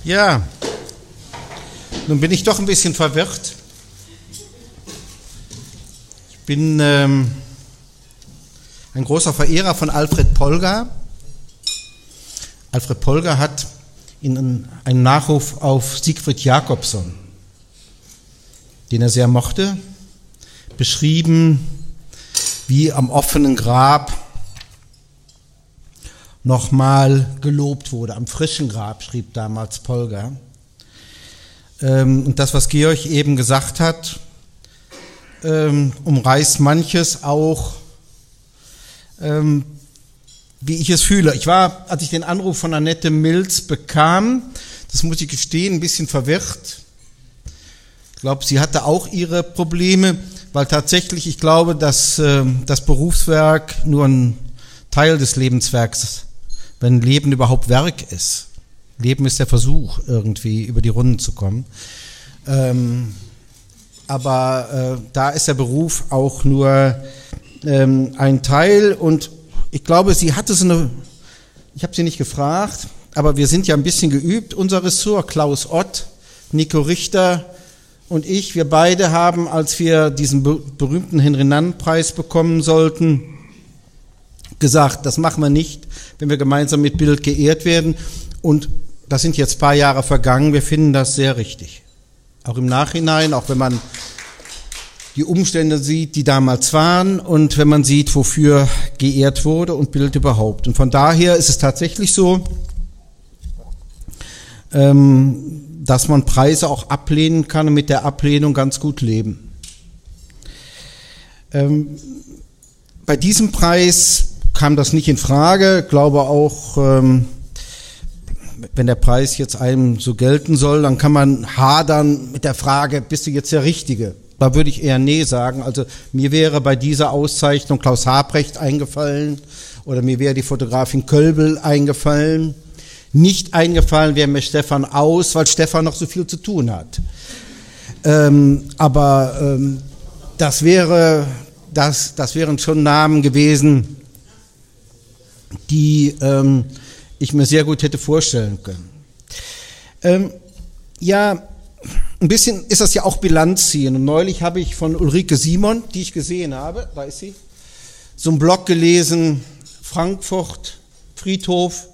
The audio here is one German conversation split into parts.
Ja, nun bin ich doch ein bisschen verwirrt. Ich bin ein großer Verehrer von Alfred Polgar. Alfred Polgar hat in einem Nachruf auf Siegfried Jacobson, den er sehr mochte, beschrieben, wie am offenen Grab nochmal gelobt wurde. Am frischen Grab, schrieb damals Polgar. Und das, was Georg eben gesagt hat, umreißt manches auch, wie ich es fühle. Ich war, als ich den Anruf von Annette Milz bekam, das muss ich gestehen, ein bisschen verwirrt. Ich glaube, sie hatte auch ihre Probleme, weil tatsächlich, ich glaube, dass das Berufswerk nur ein Teil des Lebenswerks, wenn Leben überhaupt Werk ist. Leben ist der Versuch, irgendwie über die Runden zu kommen. Aber da ist der Beruf auch nur ein Teil. Und ich glaube, sie hatte so eine, ich habe sie nicht gefragt, aber wir sind ja ein bisschen geübt. Unser Ressort, Klaus Ott, Nico Richter und ich, wir beide haben, als wir diesen berühmten Henry-Nannen-Preis bekommen sollten, gesagt, das machen wir nicht, wenn wir gemeinsam mit Bild geehrt werden. Und das sind jetzt ein paar Jahre vergangen, wir finden das sehr richtig. Auch im Nachhinein, auch wenn man die Umstände sieht, die damals waren und wenn man sieht, wofür geehrt wurde und Bild überhaupt. Und von daher ist es tatsächlich so, dass man Preise auch ablehnen kann und mit der Ablehnung ganz gut leben. Bei diesem Preis kam das nicht in Frage. Ich glaube auch, wenn der Preis jetzt einem so gelten soll, dann kann man hadern mit der Frage, bist du jetzt der Richtige? Da würde ich eher nee sagen. Also mir wäre bei dieser Auszeichnung Klaus Habrecht eingefallen oder mir wäre die Fotografin Kölbel eingefallen. Nicht eingefallen wäre mir Stefan Aus, weil Stefan noch so viel zu tun hat. Aber das wären schon Namen gewesen, die ich mir sehr gut hätte vorstellen können. Ja, ein bisschen ist das ja auch Bilanz ziehen. Und neulich habe ich von Ulrike Simon, die ich gesehen habe, da ist sie, so einen Blog gelesen, Frankfurt, Friedhof.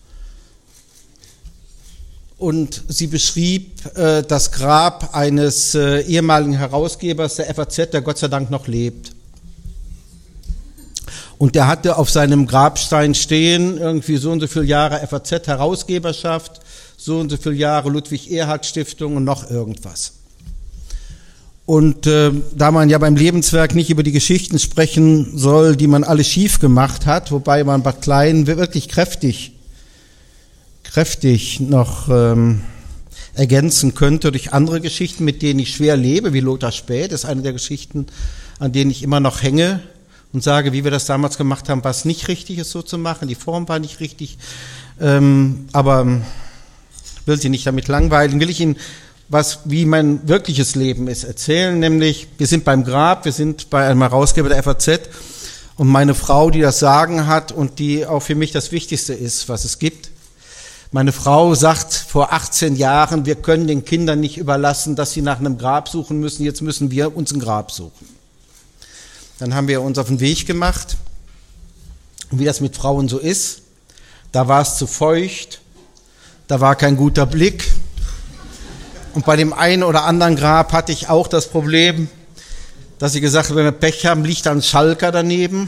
Und sie beschrieb das Grab eines ehemaligen Herausgebers der FAZ, der Gott sei Dank noch lebt. Und der hatte auf seinem Grabstein stehen, irgendwie so und so viele Jahre FAZ-Herausgeberschaft, so und so viele Jahre Ludwig-Erhard-Stiftung und noch irgendwas. Und da man ja beim Lebenswerk nicht über die Geschichten sprechen soll, die man alle schief gemacht hat, wobei man bei Kleinen wirklich kräftig noch ergänzen könnte durch andere Geschichten, mit denen ich schwer lebe, wie Lothar Späth, ist eine der Geschichten, an denen ich immer noch hänge und sage, wie wir das damals gemacht haben, was nicht richtig ist, so zu machen. Die Form war nicht richtig, aber will Sie nicht damit langweilen, will ich Ihnen wie mein wirkliches Leben ist, erzählen, nämlich wir sind beim Grab, wir sind bei einem Herausgeber der FAZ und meine Frau, die das Sagen hat und die auch für mich das Wichtigste ist, was es gibt. Meine Frau sagt vor 18 Jahren, wir können den Kindern nicht überlassen, dass sie nach einem Grab suchen müssen, jetzt müssen wir uns ein Grab suchen. Dann haben wir uns auf den Weg gemacht. Und wie das mit Frauen so ist, da war es zu feucht, da war kein guter Blick. Und bei dem einen oder anderen Grab hatte ich auch das Problem, dass sie gesagt hat, wenn wir Pech haben, liegt da ein Schalker daneben.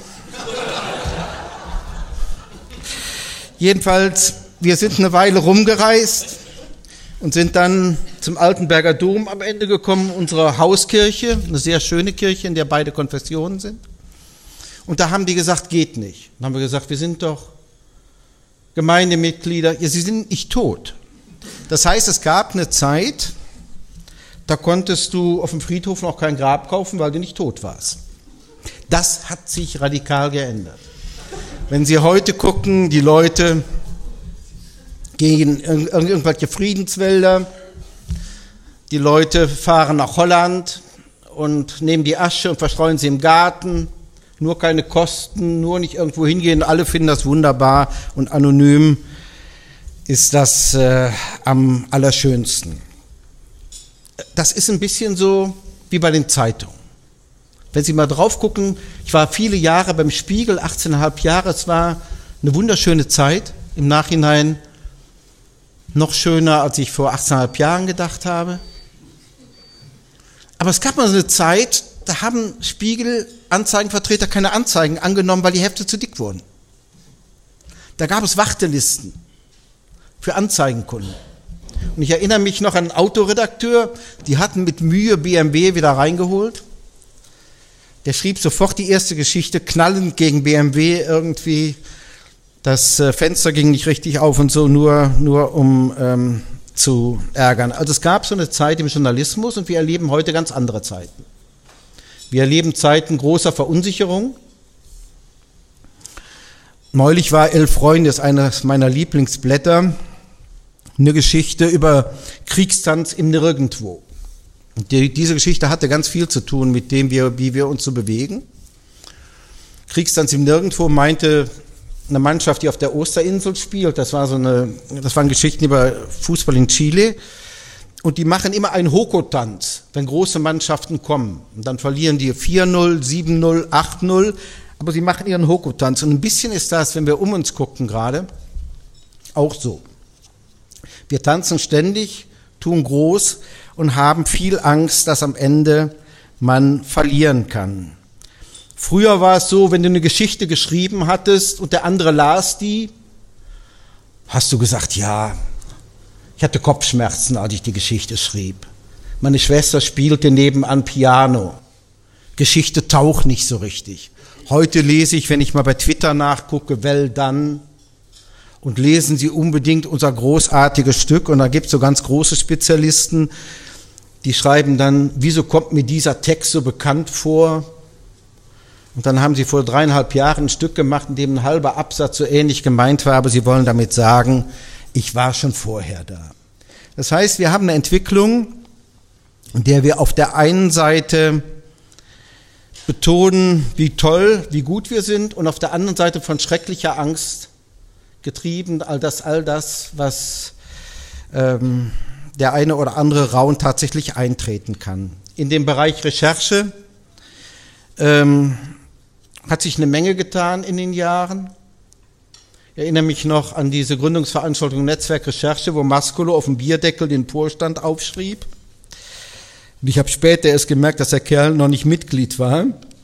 Jedenfalls, wir sind eine Weile rumgereist und sind dann zum Altenberger Dom am Ende gekommen, unsere Hauskirche, eine sehr schöne Kirche, in der beide Konfessionen sind. Und da haben die gesagt, geht nicht. Dann haben wir gesagt, wir sind doch Gemeindemitglieder. Ja, sie sind nicht tot. Das heißt, es gab eine Zeit, da konntest du auf dem Friedhof noch kein Grab kaufen, weil du nicht tot warst. Das hat sich radikal geändert. Wenn Sie heute gucken, die Leute gehen in irgendwelche Friedenswälder, die Leute fahren nach Holland und nehmen die Asche und verstreuen sie im Garten, nur keine Kosten, nur nicht irgendwo hingehen, alle finden das wunderbar und anonym. ist das am allerschönsten. Das ist ein bisschen so wie bei den Zeitungen. Wenn Sie mal drauf gucken, ich war viele Jahre beim Spiegel, 18,5 Jahre, es war eine wunderschöne Zeit, im Nachhinein noch schöner, als ich vor 18,5 Jahren gedacht habe. Aber es gab mal so eine Zeit, da haben Spiegel-Anzeigenvertreter keine Anzeigen angenommen, weil die Hefte zu dick wurden. Da gab es Wartelisten für Anzeigenkunden. Und ich erinnere mich noch an einen Autoredakteur, die hatten mit Mühe BMW wieder reingeholt. Der schrieb sofort die erste Geschichte, knallend gegen BMW irgendwie. Das Fenster ging nicht richtig auf und so, nur um zu ärgern. Also es gab so eine Zeit im Journalismus und wir erleben heute ganz andere Zeiten. Wir erleben Zeiten großer Verunsicherung. Neulich war 11 Freunde, ist eines meiner Lieblingsblätter, eine Geschichte über Kriegstanz im Nirgendwo. Und diese Geschichte hatte ganz viel zu tun mit dem, wie wir uns so bewegen. Kriegstanz im Nirgendwo meinte eine Mannschaft, die auf der Osterinsel spielt. Das waren Geschichten über Fußball in Chile. Und die machen immer einen Hoko-Tanz, wenn große Mannschaften kommen. Und dann verlieren die 4-0, 7-0, 8-0. Aber sie machen ihren Hoko-Tanz. Und ein bisschen ist das, wenn wir um uns gucken gerade, auch so. Wir tanzen ständig, tun groß und haben viel Angst, dass am Ende man verlieren kann. Früher war es so, wenn du eine Geschichte geschrieben hattest und der andere las die, hast du gesagt, ja, ich hatte Kopfschmerzen, als ich die Geschichte schrieb. Meine Schwester spielte nebenan Piano. Geschichte taucht nicht so richtig. Heute lese ich, wenn ich mal bei Twitter nachgucke, well done. Und lesen Sie unbedingt unser großartiges Stück. Und da gibt es so ganz große Spezialisten, die schreiben dann, wieso kommt mir dieser Text so bekannt vor? Und dann haben sie vor 3,5 Jahren ein Stück gemacht, in dem ein halber Absatz so ähnlich gemeint war, aber sie wollen damit sagen, ich war schon vorher da. Das heißt, wir haben eine Entwicklung, in der wir auf der einen Seite betonen, wie toll, wie gut wir sind, und auf der anderen Seite von schrecklicher Angst getrieben, all das, was der eine oder andere Raum tatsächlich eintreten kann. In dem Bereich Recherche hat sich eine Menge getan in den Jahren. Ich erinnere mich noch an diese Gründungsveranstaltung Netzwerk Recherche, wo Mascolo auf dem Bierdeckel den Vorstand aufschrieb. Und ich habe später erst gemerkt, dass der Kerl noch nicht Mitglied war.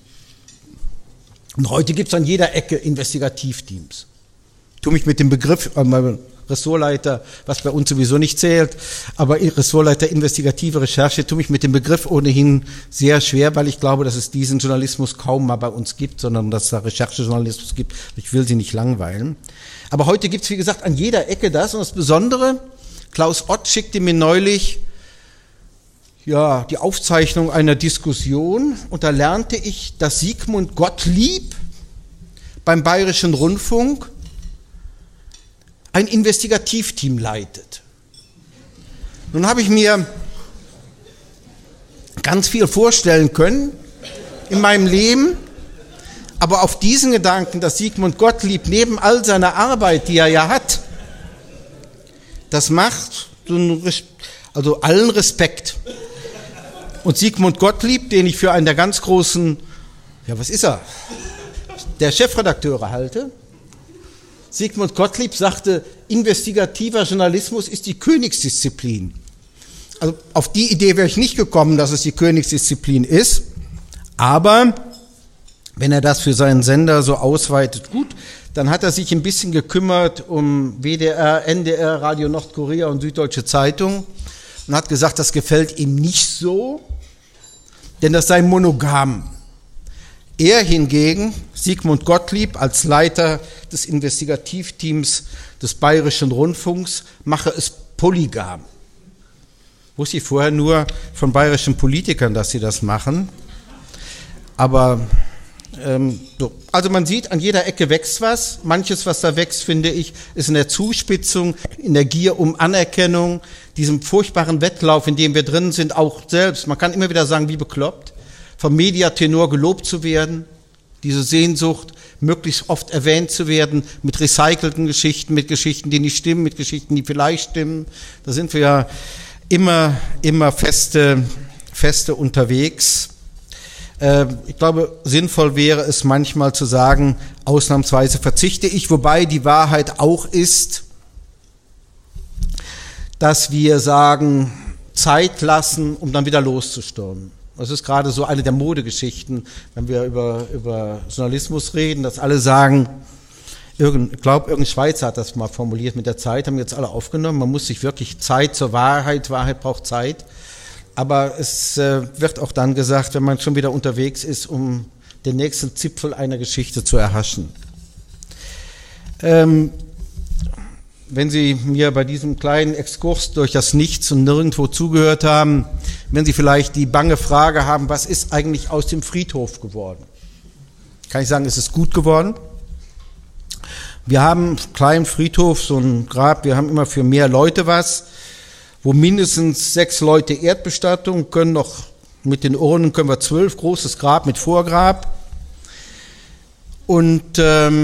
Und heute gibt es an jeder Ecke Investigativteams. Ich tue mich mit dem Begriff, Ressortleiter, was bei uns sowieso nicht zählt, aber Ressortleiter investigative Recherche, tue mich mit dem Begriff ohnehin sehr schwer, weil ich glaube, dass es diesen Journalismus kaum mal bei uns gibt, sondern dass es da Recherchejournalismus gibt. Ich will Sie nicht langweilen. Aber heute gibt es, wie gesagt, an jeder Ecke das. Und das Besondere, Klaus Ott schickte mir neulich die Aufzeichnung einer Diskussion, und da lernte ich, dass Sigmund Gottlieb beim Bayerischen Rundfunk ein Investigativteam leitet. Nun habe ich mir ganz viel vorstellen können in meinem Leben, aber auf diesen Gedanken, dass Sigmund Gottlieb neben all seiner Arbeit, die er ja hat, das macht, also allen Respekt. Und Sigmund Gottlieb, den ich für einen der ganz großen, der Chefredakteure halte, Sigmund Gottlieb sagte, investigativer Journalismus ist die Königsdisziplin. Also auf die Idee wäre ich nicht gekommen, dass es die Königsdisziplin ist, aber wenn er das für seinen Sender so ausweitet, gut, dann hat er sich ein bisschen gekümmert um WDR, NDR, Radio Nordkorea und Süddeutsche Zeitung und hat gesagt, das gefällt ihm nicht so, denn das sei monogam. Er hingegen, Sigmund Gottlieb, als Leiter des Investigativteams des Bayerischen Rundfunks, mache es polygam. Wusste ich vorher nur von bayerischen Politikern, dass sie das machen. Aber so. Also man sieht, an jeder Ecke wächst was. Manches, was da wächst, finde ich, ist in der Zuspitzung, in der Gier um Anerkennung, diesem furchtbaren Wettlauf, in dem wir drin sind, auch selbst. Man kann immer wieder sagen, wie bekloppt, vom Mediatenor gelobt zu werden, diese Sehnsucht, möglichst oft erwähnt zu werden, mit recycelten Geschichten, mit Geschichten, die nicht stimmen, mit Geschichten, die vielleicht stimmen. Da sind wir ja immer feste unterwegs. Ich glaube, sinnvoll wäre es manchmal zu sagen, ausnahmsweise verzichte ich, wobei die Wahrheit auch ist, dass wir sagen, Zeit lassen, um dann wieder loszustürmen. Das ist gerade so eine der Modegeschichten, wenn wir über Journalismus reden, dass alle sagen, ich glaube, irgendein Schweizer hat das mal formuliert mit der Zeit, haben jetzt alle aufgenommen, man muss sich wirklich Zeit zur Wahrheit braucht Zeit. Aber es wird auch dann gesagt, wenn man schon wieder unterwegs ist, um den nächsten Zipfel einer Geschichte zu erhaschen. Wenn Sie mir bei diesem kleinen Exkurs durch das Nichts und Nirgendwo zugehört haben, wenn Sie vielleicht die bange Frage haben, was ist eigentlich aus dem Friedhof geworden? Kann ich sagen, es ist gut geworden. Wir haben einen kleinen Friedhof, so ein Grab, wir haben immer für mehr Leute was, wo mindestens 6 Leute Erdbestattung, können noch mit den Urnen können wir 12, großes Grab mit Vorgrab. Und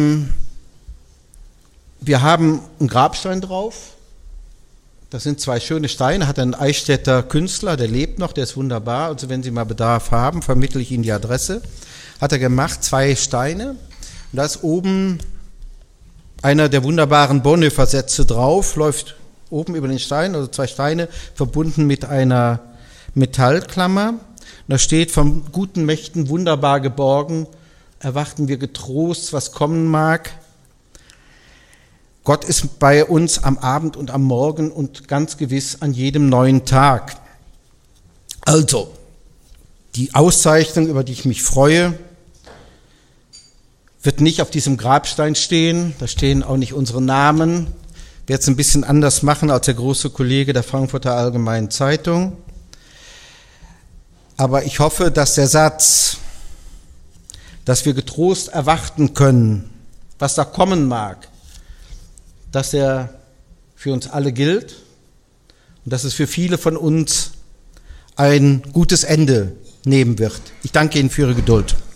wir haben einen Grabstein drauf. Das sind 2 schöne Steine, hat ein Eichstätter Künstler, der lebt noch, der ist wunderbar. Also wenn Sie mal Bedarf haben, vermittle ich Ihnen die Adresse. Hat er gemacht, 2 Steine. Und da ist oben einer der wunderbaren Bonhoeffer-Sätze drauf, läuft oben über den Stein, also 2 Steine, verbunden mit einer Metallklammer. Und da steht, von guten Mächten wunderbar geborgen, erwarten wir getrost, was kommen mag. Gott ist bei uns am Abend und am Morgen und ganz gewiss an jedem neuen Tag. Also, die Auszeichnung, über die ich mich freue, wird nicht auf diesem Grabstein stehen, da stehen auch nicht unsere Namen. Ich werde es ein bisschen anders machen als der große Kollege der Frankfurter Allgemeinen Zeitung. Aber ich hoffe, dass der Satz, dass wir getrost erwarten können, was da kommen mag, dass er für uns alle gilt und dass es für viele von uns ein gutes Ende nehmen wird. Ich danke Ihnen für Ihre Geduld.